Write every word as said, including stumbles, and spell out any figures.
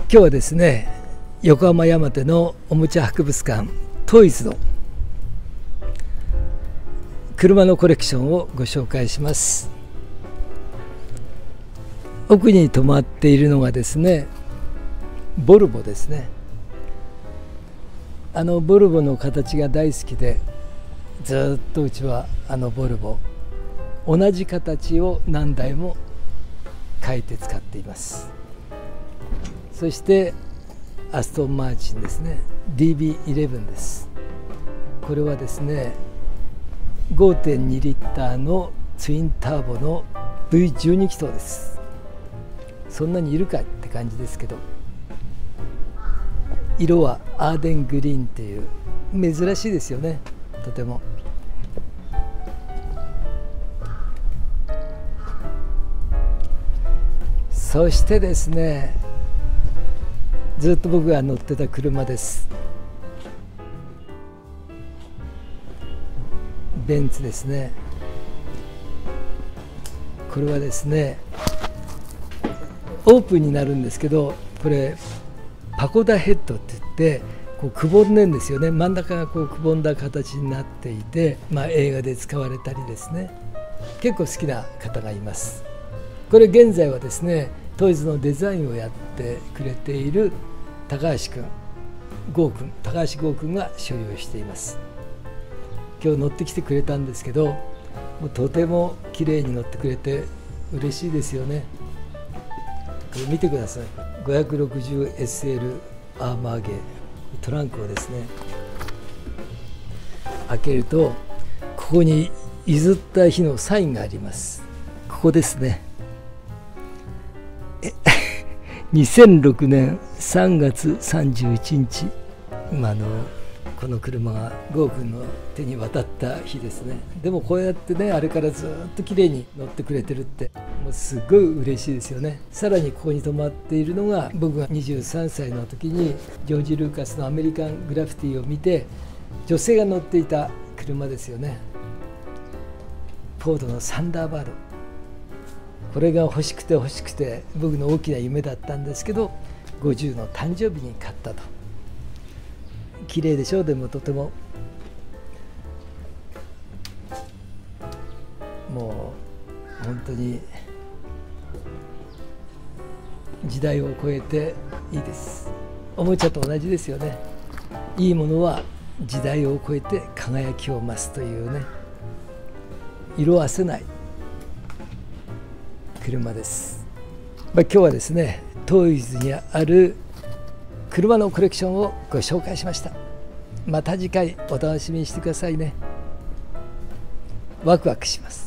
今日はですね、横浜山手のおもちゃ博物館トイズの車のコレクションをご紹介します。奥に止まっているのがですね、ボルボですね。あのボルボの形が大好きで、ずっとうちはあのボルボ同じ形を何台も描いて使っています。そしてアストンマーチンですね、 ディービーイレブン です。これはですね ごてんに リッターのツインターボの ブイじゅうに 気筒です。そんなにいるかって感じですけど、色はアーデングリーンっていう珍しいですよね、とても。そしてですね、ずっと僕が乗ってた車です。ベンツですね。これはですねオープンになるんですけど、これパコダヘッドって言ってこうくぼんでんですよね。真ん中がこうくぼんだ形になっていて、まあ、映画で使われたりですね、結構好きな方がいます。これ現在はですねトイズのデザインをやってくれている高橋君、剛君、高橋剛君が所有しています。今日乗ってきてくれたんですけど、もうとても綺麗に乗ってくれて嬉しいですよね。これ見てください。 ごひゃくろくじゅうエスエル アーマーゲー、トランクをですね開けると、ここに譲った日のサインがあります。ここですね。にせんろくねんさんがつさんじゅういちにち、今のこの車が剛君の手に渡った日ですね。でもこうやってね、あれからずっと綺麗に乗ってくれてるって、もうすごい嬉しいですよね。さらにここに止まっているのが、僕がにじゅうさんさいの時にジョージ・ルーカスのアメリカングラフィティを見て女性が乗っていた車ですよね。フォードのサンダーバード。これが欲しくて欲しくて僕の大きな夢だったんですけど、ごじゅうの誕生日に買ったと。綺麗でしょう。でもとてももう本当に時代を超えていいです。おもちゃと同じですよね。いいものは時代を超えて輝きを増すというね、色あせない車です。まあ、今日はですねトイズにある車のコレクションをご紹介しました。また次回お楽しみにしてくださいね。ワクワクします。